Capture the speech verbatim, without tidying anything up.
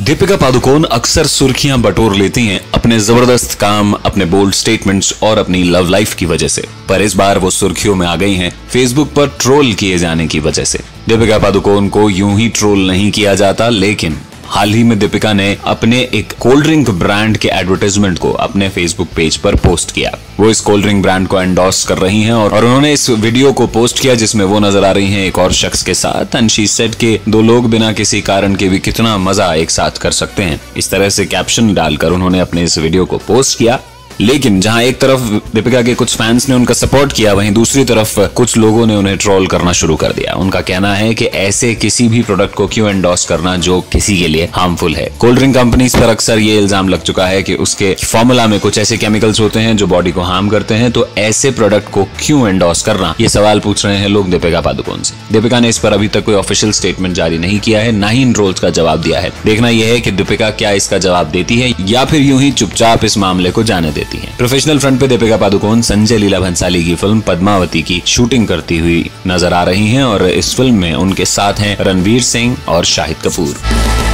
दीपिका पादुकोण अक्सर सुर्खियां बटोर लेती हैं अपने जबरदस्त काम, अपने बोल्ड स्टेटमेंट्स और अपनी लव लाइफ की वजह से, पर इस बार वो सुर्खियों में आ गई हैं फेसबुक पर ट्रोल किए जाने की वजह से। दीपिका पादुकोण को यूं ही ट्रोल नहीं किया जाता, लेकिन हाल ही में दीपिका ने अपने एक कोल्ड ड्रिंक ब्रांड के एडवर्टाइजमेंट को अपने फेसबुक पेज पर पोस्ट किया। वो इस कोल्ड ड्रिंक ब्रांड को एंडोर्स कर रही हैं और, और उन्होंने इस वीडियो को पोस्ट किया जिसमें वो नजर आ रही हैं एक और शख्स के साथ। एंड शी सेड कि दो लोग बिना किसी कारण के भी कितना मजा एक साथ कर सकते हैं। इस तरह से कैप्शन डालकर उन्होंने अपने इस वीडियो को पोस्ट किया। लेकिन जहां एक तरफ दीपिका के कुछ फैंस ने उनका सपोर्ट किया, वहीं दूसरी तरफ कुछ लोगों ने उन्हें ट्रोल करना शुरू कर दिया। उनका कहना है कि ऐसे किसी भी प्रोडक्ट को क्यों एंडोर्स करना जो किसी के लिए हार्मफुल है। कोल्ड ड्रिंक कंपनीज पर अक्सर ये इल्जाम लग चुका है कि उसके फॉर्मूला में कुछ ऐसे केमिकल्स होते हैं जो बॉडी को हार्म करते हैं, तो ऐसे प्रोडक्ट को क्यों एंडोर्स करना, ये सवाल पूछ रहे हैं लोग दीपिका पादुकोण से। दीपिका ने इस पर अभी तक कोई ऑफिशियल स्टेटमेंट जारी नहीं किया है, ना ही इन ट्रोल्स का जवाब दिया है। देखना यह है कि दीपिका क्या इसका जवाब देती है या फिर यूं ही चुपचाप इस मामले को जाने देती है। प्रोफेशनल पे दीपिका पादुकोण संजय लीला भंसाली की फिल्म पद्मावती की शूटिंग करती हुई नजर आ रही हैं और इस फिल्म में उनके साथ हैं रणवीर सिंह और शाहिद कपूर।